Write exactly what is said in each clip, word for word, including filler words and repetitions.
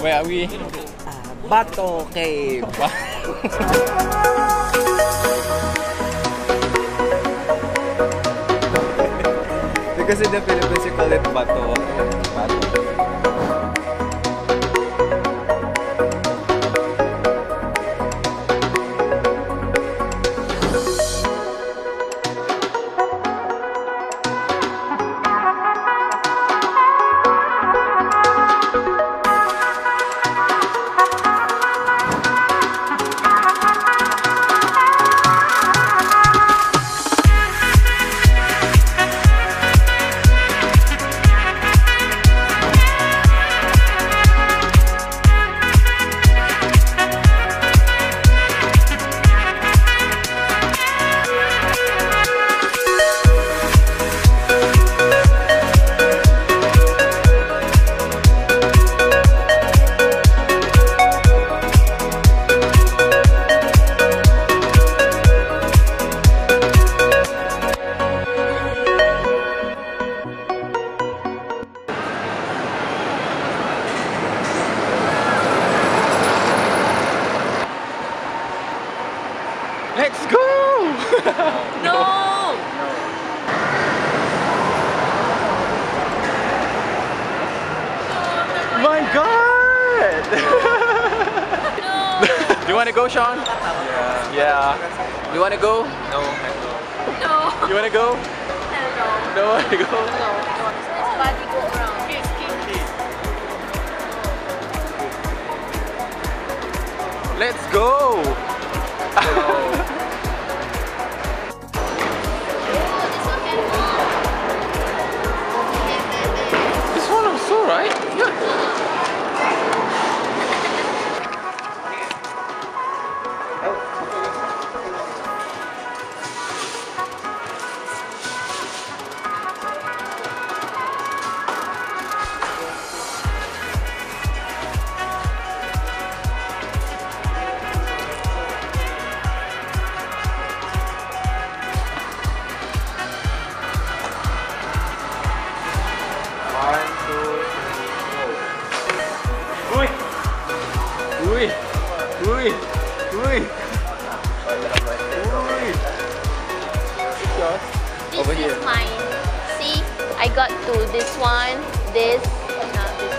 Where are we? Uh, Bato Cave. Because in the Philippines you call it Bato. Bato. Let's go! No! My God! No! Do you want to go, Sean? Yeah. Yeah. You want to go? No. No! You want to go? No! No want to go? Let's body go around. Let's go! This one also, right? Yeah. Uy! Uy! Uy! Uy! This Over is here. mine. See, I got to this one, this, now this.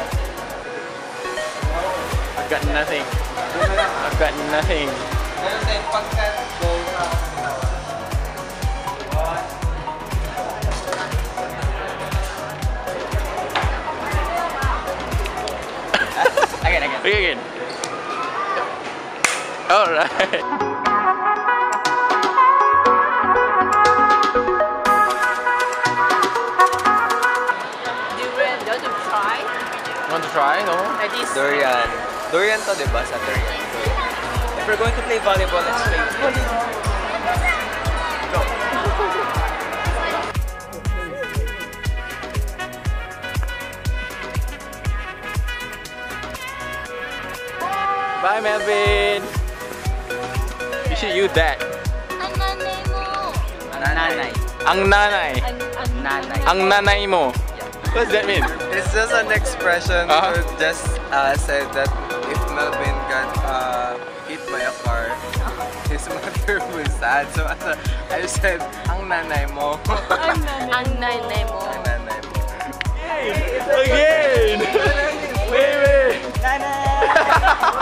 I've got nothing. I've got nothing. Again, again. Okay, again. Alright. Durian, do you want to try? Want to try? No? Like this. Durian. Durian to, diba? Sa durian. If we're going to play volleyball, let's play volleyball. Go. Bye, Melvin. You should use that. Ang nanay mo. Nanay. Ang nanay. Ang, ang nanay. Ang nanay mo. What does that mean? It's just an expression Uh-huh. to just uh, say that if Melvin got uh, hit by a car, his mother was sad. So uh, I said, ang nanay mo. Ang nanay. Ang nanay mo. Ang nanay mo. Again! Wait, wait! Nanay!